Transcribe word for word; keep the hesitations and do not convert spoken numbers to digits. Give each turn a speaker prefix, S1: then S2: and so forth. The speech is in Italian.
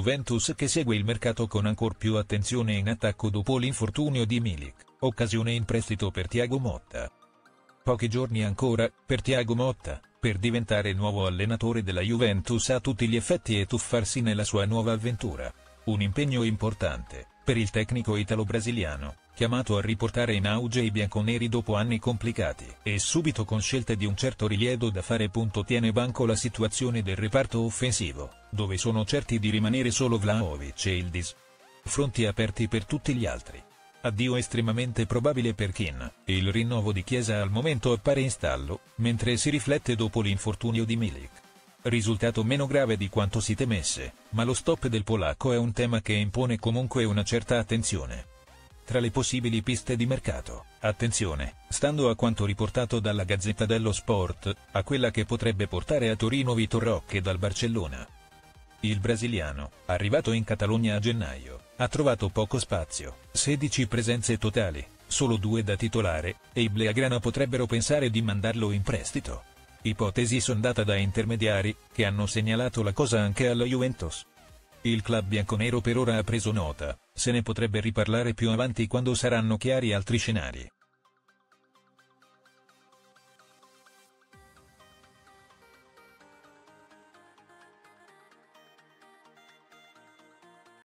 S1: Juventus che segue il mercato con ancor più attenzione in attacco dopo l'infortunio di Milik, occasione in prestito per Thiago Motta. Pochi giorni ancora, per Thiago Motta, per diventare il nuovo allenatore della Juventus a tutti gli effetti e tuffarsi nella sua nuova avventura. Un impegno importante, per il tecnico italo-brasiliano, chiamato a riportare in auge i bianconeri dopo anni complicati e subito con scelte di un certo rilievo da fare. Tiene banco la situazione del reparto offensivo, dove sono certi di rimanere solo Vlahovic e Yildiz. Fronti aperti per tutti gli altri. Addio estremamente probabile per Kean, e il rinnovo di Chiesa al momento appare in stallo, mentre si riflette dopo l'infortunio di Milik. Risultato meno grave di quanto si temesse, ma lo stop del polacco è un tema che impone comunque una certa attenzione. Tra le possibili piste di mercato, attenzione, stando a quanto riportato dalla Gazzetta dello Sport, a quella che potrebbe portare a Torino Vitor Roque dal Barcellona. Il brasiliano, arrivato in Catalogna a gennaio, ha trovato poco spazio, sedici presenze totali, solo due da titolare, e i Blaugrana potrebbero pensare di mandarlo in prestito. Ipotesi sondata da intermediari, che hanno segnalato la cosa anche alla Juventus. Il club bianconero per ora ha preso nota, se ne potrebbe riparlare più avanti quando saranno chiari altri scenari.